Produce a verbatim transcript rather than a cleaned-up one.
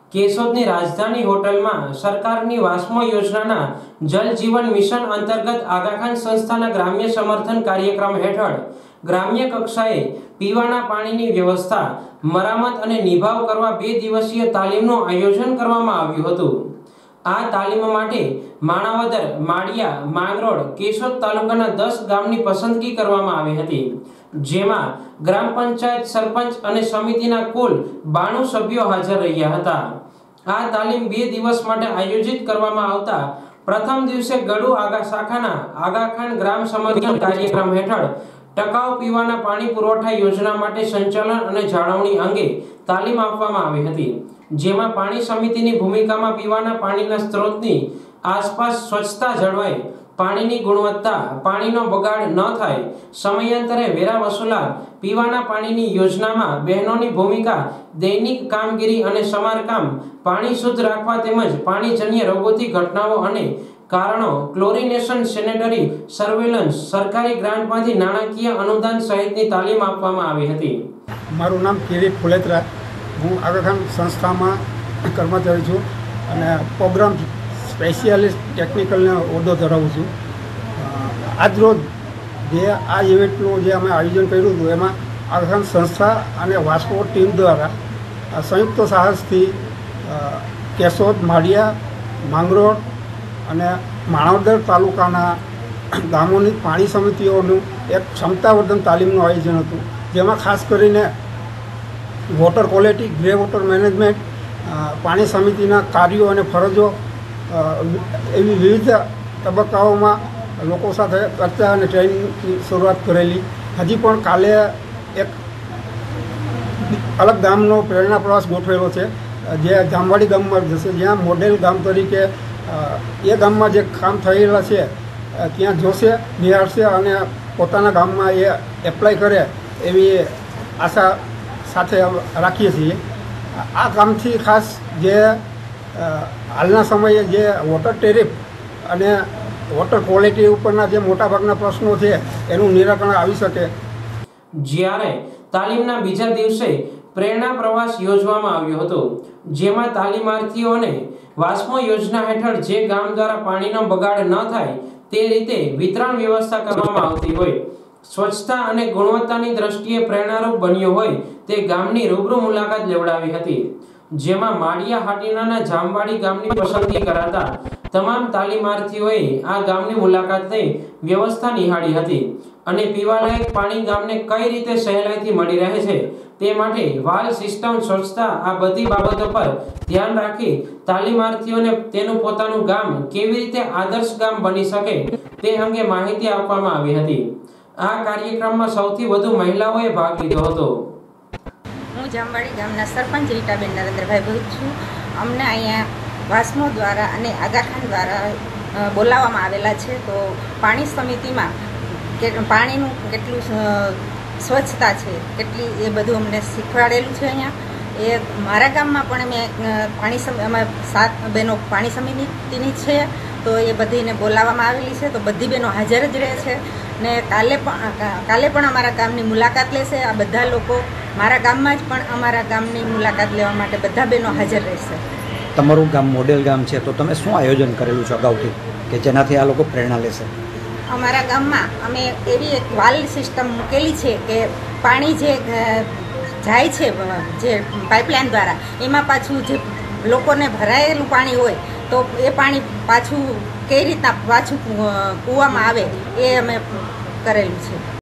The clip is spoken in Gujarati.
કેશોદની રાજધાની હોટલમાં સરકારની વાસ્મો યોજનાના જલ જીવન મિશન અંતર્ગત આગાખાન સંસ્થાના ગ્રામ્ય સમર્થન કાર્યક્રમ હેઠળ ગ્રામ્ય કક્ષાએ પીવાના પાણીની વ્યવસ્થા, મરામત અને નિભાવ કરવા બે દિવસીય તાલીમનું આયોજન કરવામાં આવ્યું હતું। આ તાલીમ માટે માણાવદર, માળિયા, માંગરોળ, કેશોદ તાલુકાના દસ ગામની પસંદગી કરવામાં આવી હતી, જેમાં ગ્રામ પંચાયત, સરપંચ અને સમિતિના કુલ બાણું સભ્યો હાજર રહ્યા હતા। આ તાલીમ બે દિવસ માટે આયોજિત કરવામાં આવતા પ્રથમ દિવસે ગડુ આગા શાખાના આગાખાન ગ્રામ સમર્થન કાર્યક્રમ હેઠળ ટકાઉ પીવાના પાણી પુરવઠા યોજના માટે સંચાલન અને જાળવણી અંગે તાલીમ આપવામાં આવી હતી, જેમાં પાણી સમિતિની ભૂમિકામાં પીવાના પાણીના સ્ત્રોતની આસપાસ સ્વચ્છતા જળવાય, પાણીની ગુણવત્તા, પાણીનો બગાડ ન થાય, સમયાંતરે વેરા વસૂલાત, પીવાના પાણીની યોજનામાં બહેનોની ભૂમિકા, દૈનિક કામગીરી અને સમારકામ, પાણી શુદ્ધ રાખવા તેમજ પાણીજન્ય રોગોથી ઘટનાઓ અને કારણો, ક્લોરિનેશન, સેનેટરી સર્વેલન્સ, સરકારી ગ્રાન્ટમાંથી નાણાકીય અનુદાન સહિતની તાલીમ આપવામાં આવી હતી। મારું નામ કિરીટ ફુલેત્રા, હું આગાખાન સંસ્થામાં કર્મચારી છું અને પ્રોગ્રામ સ્પેશિયાલિસ્ટ ટેકનિકલનો હોદ્દો ધરાવું છું। આજરોજ જે આ ઇવેન્ટનું જે અમે આયોજન કર્યું હતું એમાં આગાખાન સંસ્થા અને વાસ્મો ટીમ દ્વારા સંયુક્ત સાહસથી કેશોદ, માળિયા, માંગરોળ અને માણાવદર તાલુકાના ગામોની પાણી સમિતિઓનું એક ક્ષમતાવર્ધન તાલીમનું આયોજન હતું, જેમાં ખાસ કરીને water quality, grey water management, પાણી સમિતિના કાર્યો અને ફરજો એવી વિવિધ તબક્કાઓમાં લોકો સાથે ચર્ચા અને ટ્રેનિંગની શરૂઆત કરેલી। હજી પણ કાલે એક અલગ ગામનો પ્રેરણા પ્રવાસ ગોઠવેલો છે, જે જામવાડી ગામમાં જશે, જ્યાં મોડેલ ગામ તરીકે એ ગામમાં જે કામ થયેલા છે ત્યાં જોશે, નિહાળશે અને પોતાના ગામમાં એ એપ્લાય કરે એવી આશા સાથે રાખીએ છીએ। આ કામથી ખાસ જે હાલના સમયે જે વોટર ટેરિફ અને વોટર ક્વોલિટી ઉપરના જે મોટાભાગના પ્રશ્નો છે એનું નિરાકરણ આવી શકે। જ્યારે તાલીમના બીજા દિવસે પ્રેરણા પ્રવાસ યોજવામાં આવ્યો હતો, જેમાં તાલીમાર્થીઓને વાસ્મો યોજના હેઠળ જે ગામ દ્વારા પાણીનો બગાડ ન થાય તે રીતે વિતરણ વ્યવસ્થા કરવામાં આવતી હોય, સ્વચ્છતા અને ગુણવત્તાની દ્રષ્ટિએ પ્રેરણારૂપ બન્યો હોય તે ગામની રૂબરૂ મુલાકાત લેવડાવી હતી, જેમાં માળિયા હાટીનાના જામવાડી ગામની પસંદગી કરાતા તમામ તાલીમાર્થીઓએ આ ગામની મુલાકાત લઈ વ્યવસ્થા નિહાળી હતી અને પીવાલાયક પાણી ગામને કઈ રીતે સહેલાઈથી મળી રહે છે તે માટે વાલ સિસ્ટમ, સ્વચ્છતા આ બધી બાબતો પર ધ્યાન રાખી તાલીમાર્થીઓને તેનું પોતાનું ગામ કેવી રીતે આદર્શ ગામ બની શકે તે અંગે માહિતી આપવામાં આવી હતી। આ કાર્યક્રમમાં સૌથી વધુ મહિલાઓએ ભાગ લીધો હતો। હું જામવાડી ગામના સરપંચ રીટાબેન નરેન્દ્રભાઈ ભૂત છું। અમને અહીંયા વાસ્મો દ્વારા અને આગાખાન દ્વારા બોલાવવામાં આવેલા છે, તો પાણી સમિતિમાં કે પાણીનું કેટલું સ્વચ્છતા છે કેટલી એ બધું અમને શીખવાડેલું છે। અહીંયા એ મારા ગામમાં પણ મેં પાણી સમ અમે સાત બહેનો પાણી સમિતિની છે, તો એ બધીને બોલાવવામાં આવેલી છે, તો બધી બહેનો હાજર જ રહે છે ને કાલે પણ કાલે પણ અમારા ગામની મુલાકાત લેશે। આ બધા લોકો મારા ગામમાં જ પણ અમારા ગામની મુલાકાત લેવા માટે બધા બહેનો હાજર રહેશે। તમારું ગામ મોડેલ ગામ છે, તો તમે શું આયોજન કરેલું છે અગાઉથી કે જેનાથી આ લોકો પ્રેરણા લેશે? અમારા ગામમાં અમે એવી એક વાલ સિસ્ટમ મૂકેલી છે કે પાણી જે જાય છે જે પાઇપલાઇન દ્વારા, એમાં પાછું જે લોકોને ભરાયેલું પાણી હોય તો એ પાણી પાછું કઈ રીતના પાછું કૂવામાં આવે એ અમે કરેલું છે।